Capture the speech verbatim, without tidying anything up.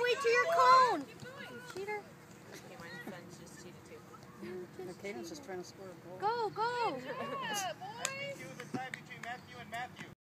me to your cone. Cheater. Okay, my son's just cheated too. Just Caden's just trying to score a goal. go, go. Yeah, boys! Matthew and Matthew.